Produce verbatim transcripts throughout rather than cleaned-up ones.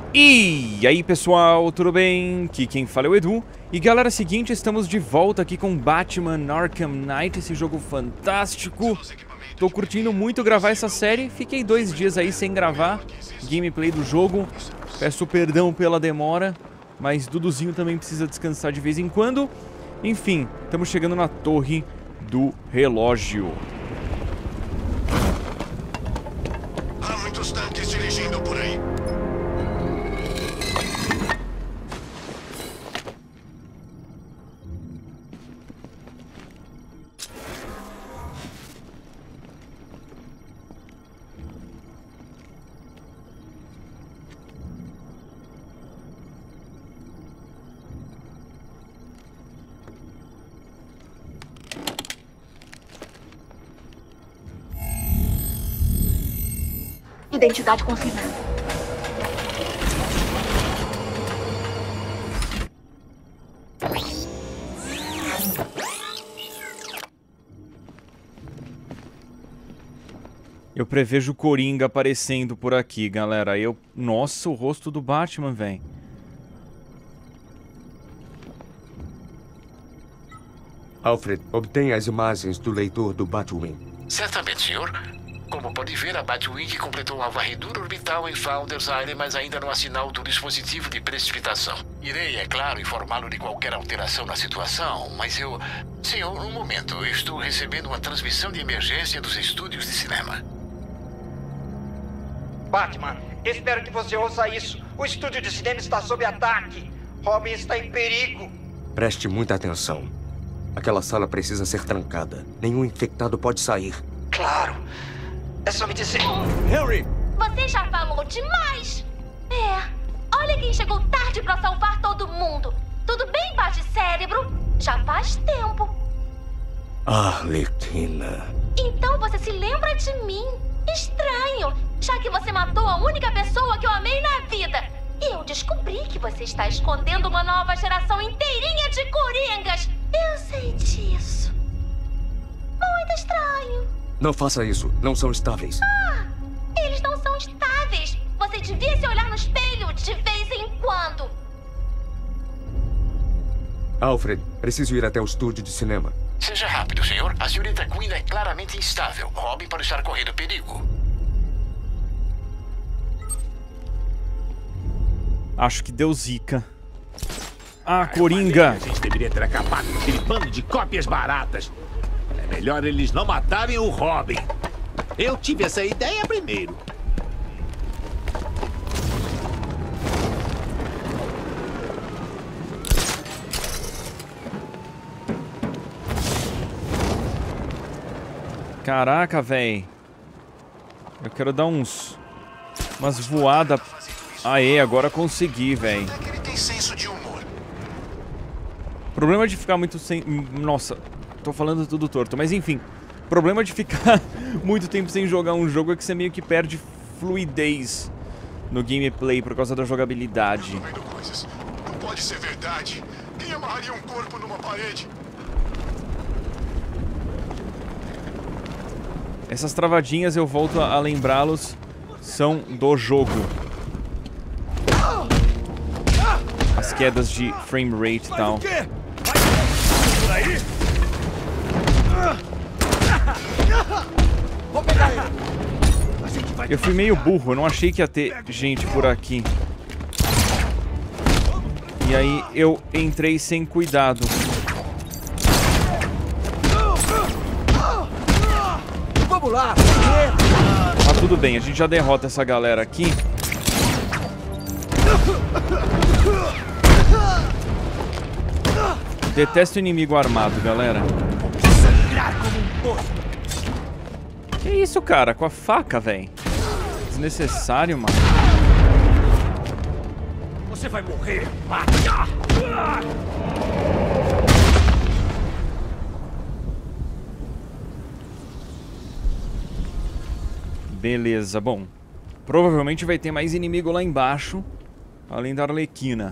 E aí pessoal, tudo bem? Aqui quem fala é o Edu. E galera, seguinte, estamos de volta aqui com Batman Arkham Knight, esse jogo fantástico. Tô curtindo muito gravar essa série, fiquei dois dias aí sem gravar gameplay do jogo. Peço perdão pela demora, mas Duduzinho também precisa descansar de vez em quando. Enfim, estamos chegando na Torre do Relógio. Há muitos tanques dirigindo por aí. Identidade confirmada. Eu prevejo o Coringa aparecendo por aqui, galera. Eu... Nossa, o rosto do Batman, velho. Alfred, obtenha as imagens do leitor do Batwing. Certamente, senhor. Como pode ver, a Batwing completou a varredura orbital em Founders Island, mas ainda não há sinal do dispositivo de precipitação. Irei, é claro, informá-lo de qualquer alteração na situação, mas eu... Senhor, um momento. Eu estou recebendo uma transmissão de emergência dos estúdios de cinema. Batman, espero que você ouça isso. O estúdio de cinema está sob ataque. Robin está em perigo. Preste muita atenção. Aquela sala precisa ser trancada. Nenhum infectado pode sair. Claro. É só me dizer... Harry! Você já falou demais! É, olha quem chegou tarde pra salvar todo mundo. Tudo bem, bate-cérebro? Já faz tempo. Arlequina. Então você se lembra de mim? Estranho, já que você matou a única pessoa que eu amei na vida. E eu descobri que você está escondendo uma nova geração inteirinha de coringas. Eu sei disso. Muito estranho. Não faça isso. Não são estáveis. Ah, eles não são estáveis. Você devia se olhar no espelho de vez em quando. Alfred, preciso ir até o estúdio de cinema. Seja rápido, senhor. A senhorita Quinn é claramente instável. Robin pode estar correndo perigo. Acho que deu zica. Ah, Coringa! A gente deveria ter acabado com aquele bando de cópias baratas. É melhor eles não matarem o Robin. Eu tive essa ideia primeiro. Caraca, véi. Eu quero dar uns... Umas voadas... Aê, agora consegui, véi. Até que ele tem senso de humor. Problema de ficar muito sem... Nossa, tô falando tudo torto, mas enfim. Problema de ficar muito tempo sem jogar um jogo é que você meio que perde fluidez no gameplay por causa da jogabilidade. Tô vendo coisas. Não pode ser verdade. Quem amarraria um corpo numa parede? Essas travadinhas, eu volto a lembrá-los, são do jogo. As quedas de frame rate e tal. Eu fui meio burro, eu não achei que ia ter gente por aqui. E aí eu entrei sem cuidado. Vamos lá! Mas tudo bem, a gente já derrota essa galera aqui. Detesto inimigo armado, galera. Que isso, cara? Com a faca, velho. Desnecessário, mano. Você vai morrer. Beleza, bom. Provavelmente vai ter mais inimigo lá embaixo, além da Arlequina.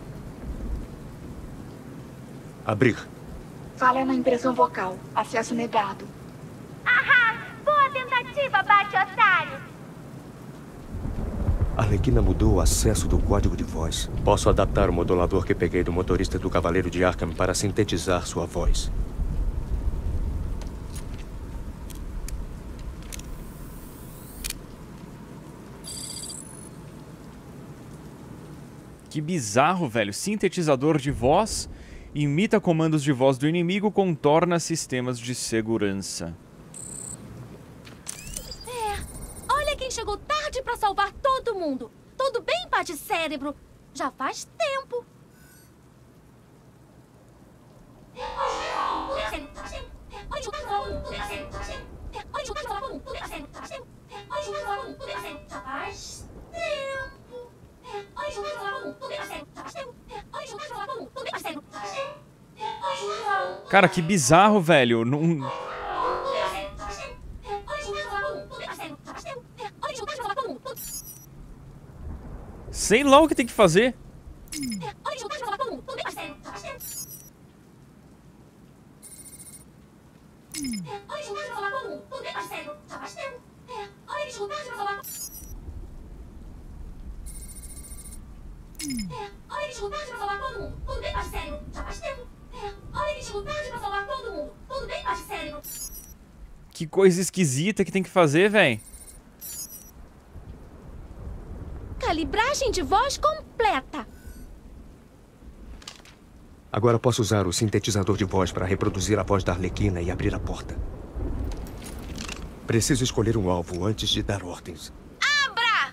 Abrir. Falha na impressão vocal. Acesso negado. Ahá! Boa tentativa, bate-otário! A Arlequina mudou o acesso do código de voz. Posso adaptar o modulador que peguei do motorista do Cavaleiro de Arkham para sintetizar sua voz. Que bizarro, velho. Sintetizador de voz imita comandos de voz do inimigo, contorna sistemas de segurança. É, olha quem chegou tarde pra salvar todo mundo. Tudo bem, bate-cérebro? Já faz tempo. Já faz tempo. Cara, que bizarro, velho. Não... Sei lá o que tem que fazer. Que coisa esquisita que tem que fazer, véi. Calibragem de voz completa. Agora posso usar o sintetizador de voz para reproduzir a voz da Arlequina e abrir a porta. Preciso escolher um alvo antes de dar ordens. Abra!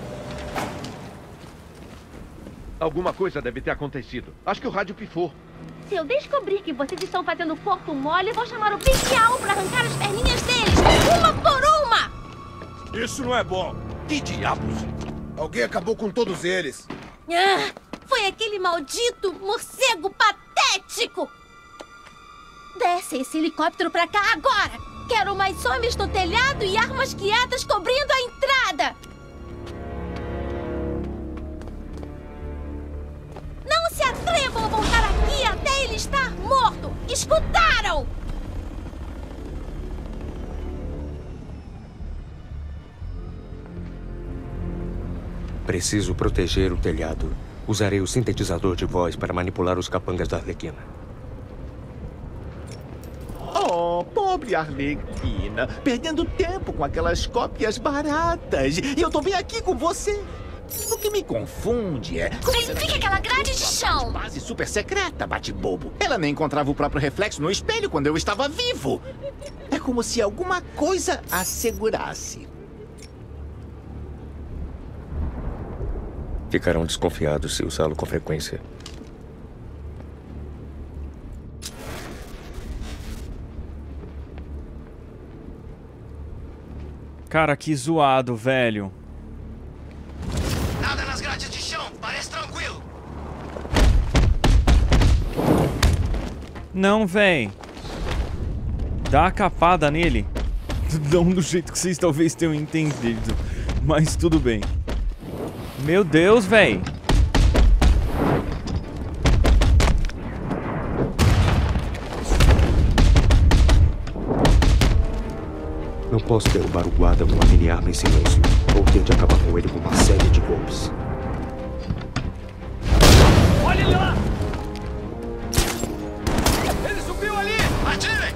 Alguma coisa deve ter acontecido. Acho que o rádio pifou. Se eu descobrir que vocês estão fazendo corpo mole, eu vou chamar o Bestial pra arrancar as perninhas deles, uma por uma! Isso não é bom. Que diabos? Alguém acabou com todos eles. Ah, foi aquele maldito morcego patético! Desce esse helicóptero pra cá agora! Quero mais homens no telhado e armas guiadas cobrindo a entrada! Não se atrevam a voltar aqui até ele estar morto! Escutaram? Preciso proteger o telhado. Usarei o sintetizador de voz para manipular os capangas da Arlequina. Oh, pobre Arlequina. Perdendo tempo com aquelas cópias baratas. E eu tô bem aqui com você. O que me confunde é... Verifique aquela grade de chão. Base super secreta, bate-bobo. Ela nem encontrava o próprio reflexo no espelho quando eu estava vivo. É como se alguma coisa a segurasse. Ficarão desconfiados se usá-lo com frequência. Cara, que zoado, velho. Nada nas grades de chão, parece tranquilo. Não, véi. Dá a capada nele. Não do jeito que vocês talvez tenham entendido. Mas tudo bem. Meu Deus, véi. Não posso derrubar o guarda com uma mini arma em silêncio. Ou ter de acabar com ele com uma série de golpes. Olha ele lá! Ele subiu ali! Atirem!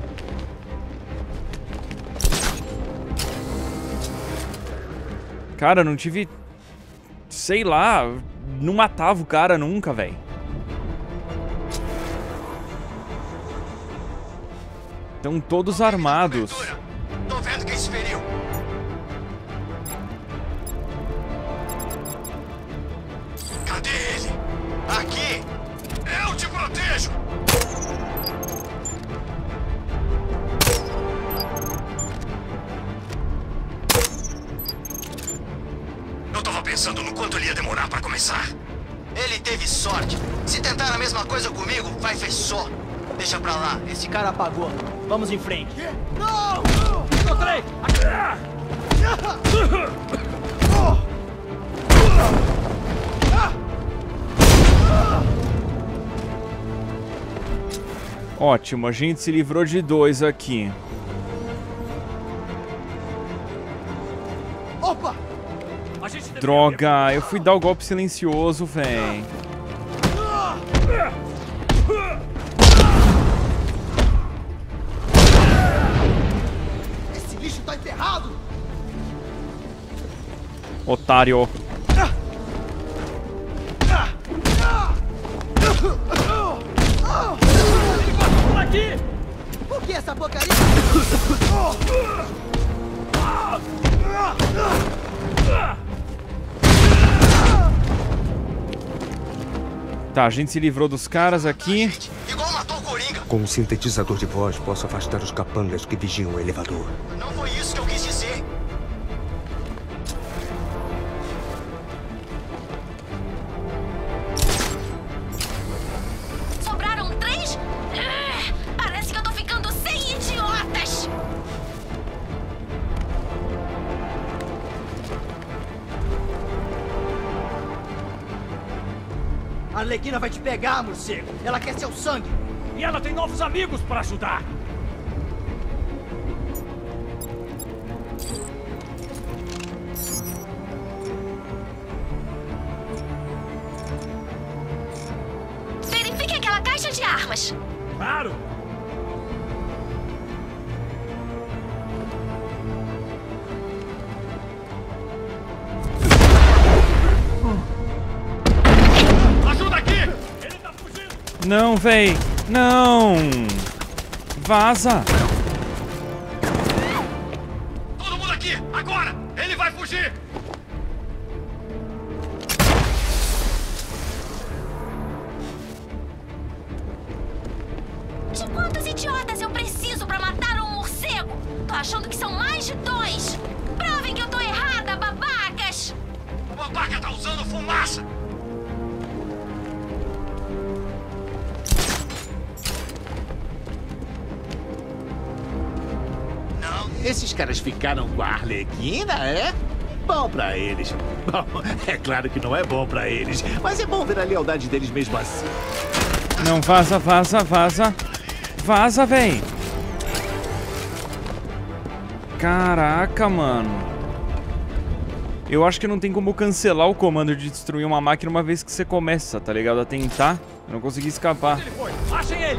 Cara, não tive... Sei lá, não matava o cara nunca, velho. Estão todos armados. Tô vendo quem se feriu. Cadê ele? Aqui! Eu te protejo! Eu tava pensando no quanto ele ia demorar pra começar. Ele teve sorte. Se tentar a mesma coisa comigo, vai ver só. Deixa pra lá. Esse cara apagou. Vamos em frente. Não! Encontrei! Ótimo, a gente se livrou de dois aqui. Opa! A gente Droga, eu fui dar o golpe silencioso, véi. Esse lixo tá enterrado! Otário. Ele passou por aqui! Por que essa porcaria? Tá, a gente se livrou dos caras aqui. Igual matou o Coringa. Com um sintetizador de voz, posso afastar os capangas que vigiam o elevador. Não foi isso que eu quis dizer. Sobraram três? Ah, parece que eu tô ficando sem idiotas! A Arlequina vai te pegar, morcego. Ela quer seu sangue. E ela tem novos amigos pra ajudar. Verifique aquela caixa de armas. Claro! Ajuda aqui! Ele tá fugindo! Não, véi. Não. Vaza. Todo mundo aqui! Agora! Ele vai fugir! De quantos idiotas eu preciso pra matar um morcego? Tô achando que são mais de dois. Provem que eu tô errada, babacas! O babaca tá usando fumaça! Esses caras ficaram com a Arlequina, é? Bom pra eles. Bom, é claro que não é bom pra eles, mas é bom ver a lealdade deles mesmo assim. Não, vaza, vaza, vaza. Vaza, véi. Caraca, mano. Eu acho que não tem como cancelar o comando de destruir uma máquina uma vez que você começa, tá ligado? A tentar. Eu não consegui escapar. Ele foi! Achem ele!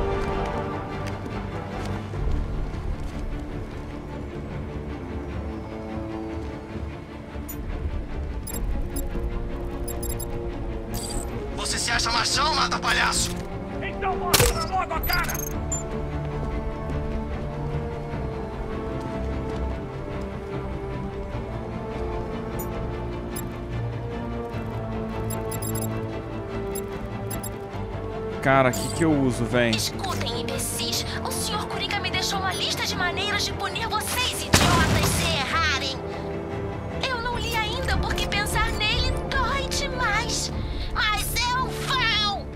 Você se acha machão, mata palhaço? Então mostra logo a cara! Cara, o que que eu uso, véi? Escutem, imbecis. O senhor Coringa me deixou uma lista de maneiras de punir vocês, idiotas, se errarem. Eu não li ainda porque pensar nele dói demais. Mas eu vou!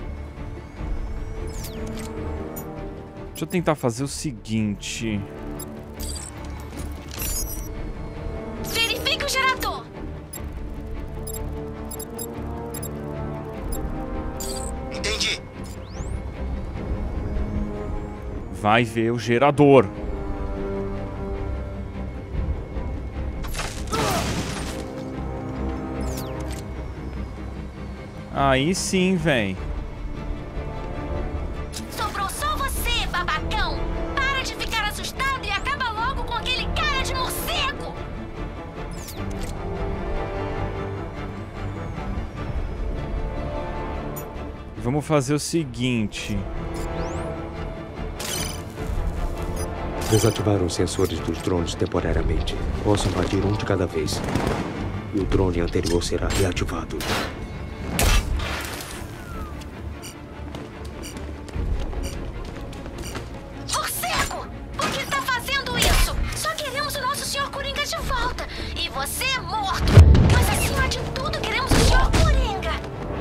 Deixa eu tentar fazer o seguinte. Verifique o gerador. Entendi. Vai ver o gerador. Aí sim, véi. Sobrou só você, babacão. Para de ficar assustado e acaba logo com aquele cara de morcego. Vamos fazer o seguinte. Desativaram os sensores dos drones temporariamente. Posso invadir um de cada vez. E o drone anterior será reativado. Morcego! Por que tá fazendo isso? Só queremos o nosso senhor Coringa de volta. E você é morto. Mas acima de tudo, queremos o senhor Coringa.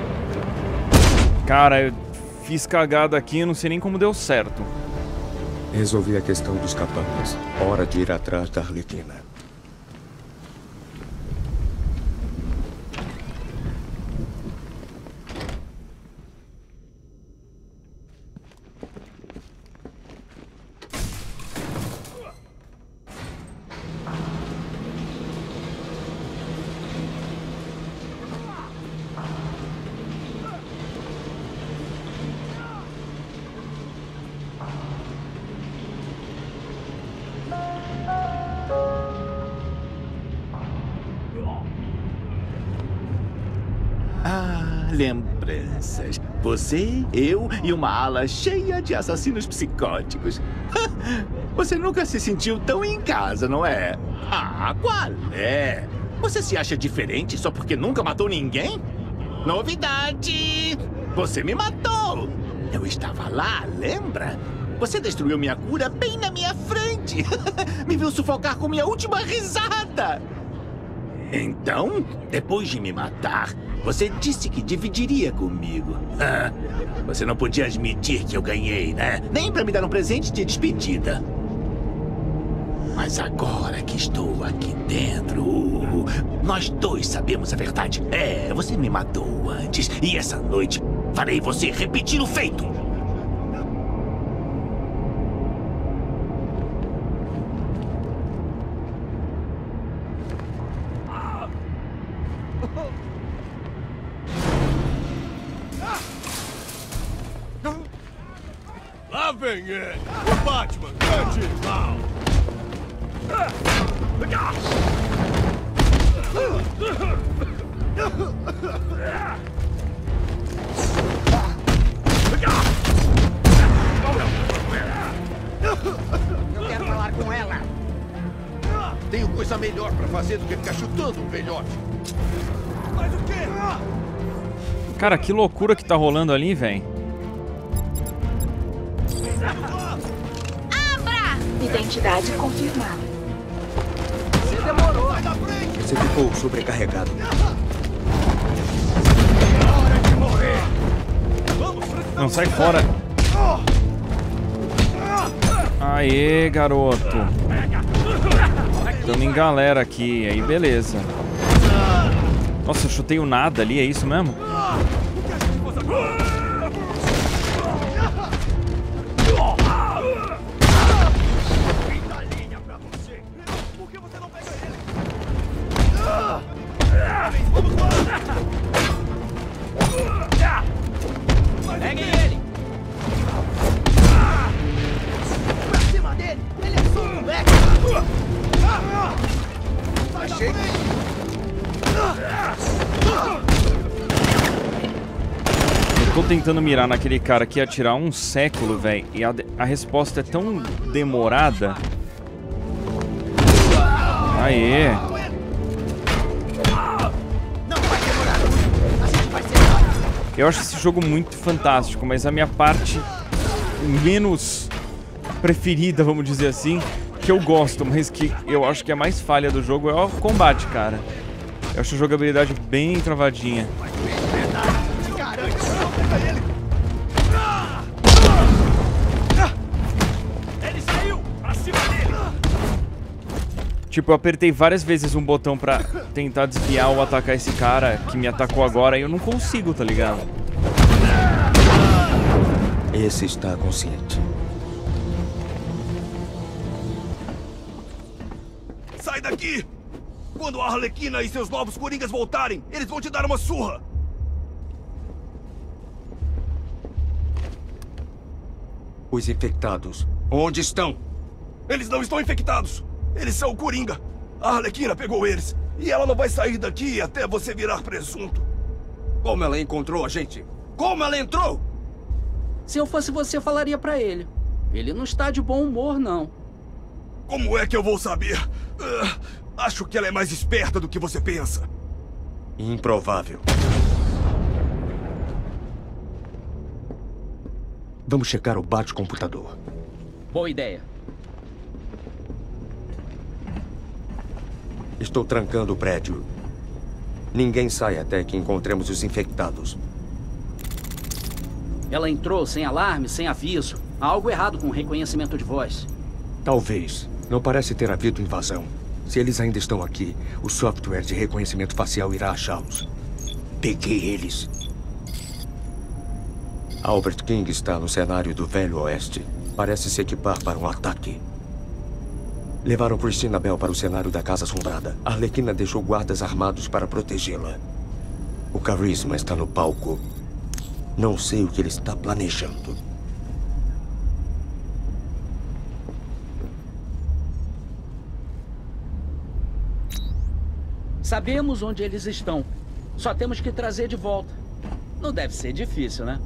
Cara, eu fiz cagada aqui, eu não sei nem como deu certo. Resolvi a questão dos capangas. Hora de ir atrás da Arlequina. Ah, lembranças. Você, eu e uma ala cheia de assassinos psicóticos. Você nunca se sentiu tão em casa, não é? Ah, qual é? Você se acha diferente só porque nunca matou ninguém? Novidade! Você me matou! Eu estava lá, lembra? Você destruiu minha cura bem na minha frente. Me viu sufocar com minha última risada. Então, depois de me matar, você disse que dividiria comigo. Ah, você não podia admitir que eu ganhei, né? Nem para me dar um presente de despedida. Mas agora que estou aqui dentro, nós dois sabemos a verdade. É, você me matou antes. E essa noite farei você repetir o feito. Lá vem ele, o Batman, grande mal. Eu quero falar com ela. Tenho coisa melhor pra fazer do que ficar chutando um velhote. Mas o quê? Cara, que loucura que tá rolando ali, velho. Abra! Identidade confirmada. Você demorou. Você ficou sobrecarregado. Hora de morrer. Não, sai fora. Aê, garoto. Tamo em galera aqui, aí beleza. Nossa, eu chutei o nada ali, é isso mesmo? Peguem ele! Pra cima dele! Ele é só um moleque! Achei! Eu tô tentando mirar naquele cara que ia atirar um século, velho, e a, a resposta é tão demorada. Aê! Eu acho esse jogo muito fantástico, mas a minha parte menos preferida, vamos dizer assim, que eu gosto, mas que eu acho que é mais falha do jogo, é o combate, cara. Eu acho a jogabilidade bem travadinha. Ele saiu! Pra cima dele! Tipo, eu apertei várias vezes um botão pra tentar desviar ou atacar esse cara que me atacou agora e eu não consigo, tá ligado? Esse está consciente. Sai daqui! Quando a Arlequina e seus novos coringas voltarem, eles vão te dar uma surra! Os infectados, onde estão? Eles não estão infectados! Eles são o Coringa! A Arlequina pegou eles! E ela não vai sair daqui até você virar presunto! Como ela encontrou a gente? Como ela entrou? Se eu fosse você, eu falaria pra ele. Ele não está de bom humor, não. Como é que eu vou saber? Uh, acho que ela é mais esperta do que você pensa. Improvável. Vamos checar o bate-computador. Boa ideia. Estou trancando o prédio. Ninguém sai até que encontremos os infectados. Ela entrou sem alarme, sem aviso. Há algo errado com o reconhecimento de voz. Talvez. Não parece ter havido invasão. Se eles ainda estão aqui, o software de reconhecimento facial irá achá-los. Peguei eles. Albert King está no cenário do Velho Oeste. Parece se equipar para um ataque. Levaram Christina Bell para o cenário da Casa Assombrada. A Arlequina deixou guardas armados para protegê-la. O Carisma está no palco. Não sei o que ele está planejando. Sabemos onde eles estão. Só temos que trazer de volta. Não deve ser difícil, né?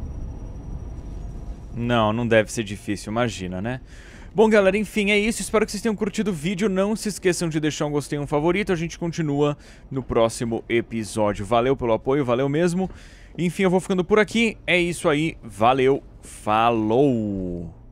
Não, não deve ser difícil, imagina, né? Bom, galera, enfim, é isso. Espero que vocês tenham curtido o vídeo. Não se esqueçam de deixar um gostei e um favorito. A gente continua no próximo episódio. Valeu pelo apoio, valeu mesmo. Enfim, eu vou ficando por aqui. É isso aí. Valeu, falou!